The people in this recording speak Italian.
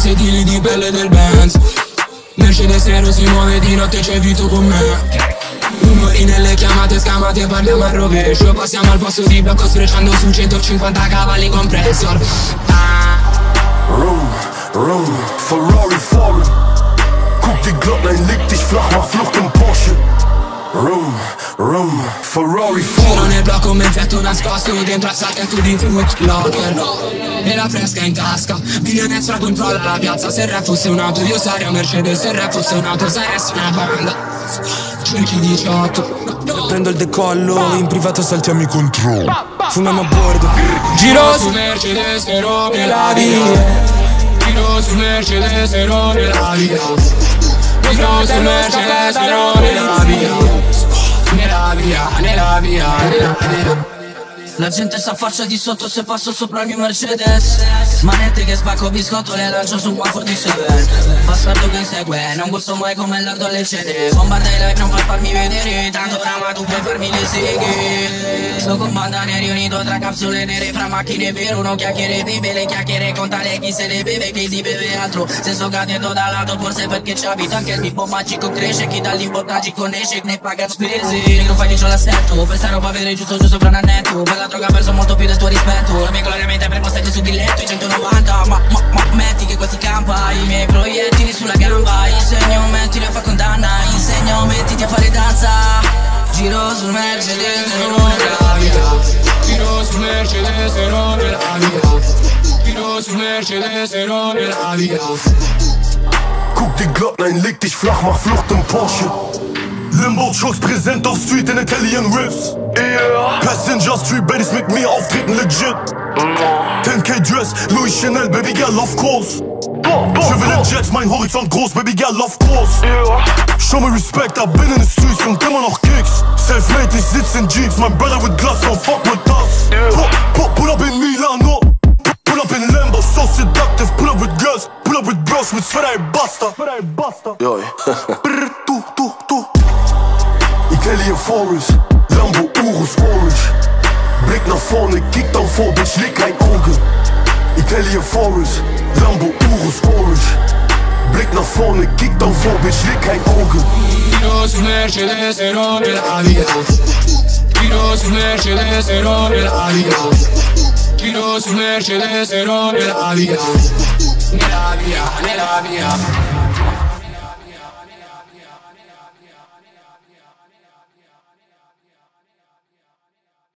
sedili di pelle del Benz. Mercedes nero si muove di notte, c'è Vito con me. Numeri nelle chiamate scamate, parliamo al rovescio. Passiamo al posto di blocco sfrecciando su 150 cavalli compressor. Rum, rum, Ferrari fallen. Guck die Glocklein, leg dich flach, mach Flucht im Porsche. Rum, rum, Ferrari fallen. Giro nel blocco, mezzetto nascosto dentro al sacchetto di Foot Locker. E la fresca in tasca, Billionez fra controlla la piazza. Se il rap fosse un'auto io sarei un Mercedes. Se il rap fosse un'auto saresti una banda. Cerchi 18. Prendo il decollo, in privato saltiamo i controlli. Fumiamo a bordo. Giro su Mercedes e rompe la via. Giro su Mercedes e rompe la via. Giro su Mercedes e rompe la via. Nella via, nella via, nella via. La gente s'affaccia di sotto se passo sopra il mio Mercedes. Manette che spacco biscotto le lancio su 147. Bastardo che insegue, non gusto mai come l'ardo alle cene. Bombarda i live, non puoi farmi vedere, tanto brava tu puoi farmi le seghe. Sto con banda neri unito tra capsule nere, fra macchine vero, uno chiacchiere beve, le chiacchiere conta le chi se le beve, chi si beve altro. Se sto cadendo dall'alto forse perché ci abita anche il bimbo magico cresce, chi dall'imbo tragico ne esce, ne paga spese. Negro fai che c'ho l'assetto, per sta roba vedere giusto fra un annetto. Per la droga ha perso molto più del tuo rispetto. La mia gloria mente prepostati sul biglietto, i 190. Ma metti che qua si campa, i miei proiettili sulla gamba. Insegno, metti ne fa condanna. Insegno, mettiti a fare danza. Giro sul Mercedes e non è la via. Giro sul Mercedes e non è la via. Giro sul Mercedes e non è la via. Guck die Glocklein, leg dich flach, mach Flucht im Porsche. Limbo Trucks präsent auf Street in Italian Rips. Yeah. Passenger Street Baddies mit mir auftreten legit. 10K Dress, Louis Chanel, Baby Girl of course. Je will in Jets, mein Horizont groß, Baby Girl of course. Show me respect, hab bin in den Streets und immer noch Kicks. Self-made, ich sitz in Jeeps, mein Brother with Glass, don't fuck with us. Pull up in Milano, pull up in Lambo, so seductive. Pull up with girls, pull up with bros mit Sfera basta. Yo, tu. Italian Forest, Lambo Urus Orange. Blick nach vorne, kick dann vor, bitch, leg kein Auge. Italian Forest, Lambo Urus Orange. Blick nach vorne, kick dann vor, bitch, leg kein Auge. Giro su Mercedes e non è la via. Giro su Mercedes e non è la via. Giro su Mercedes e non è la via. Nella via, nella via.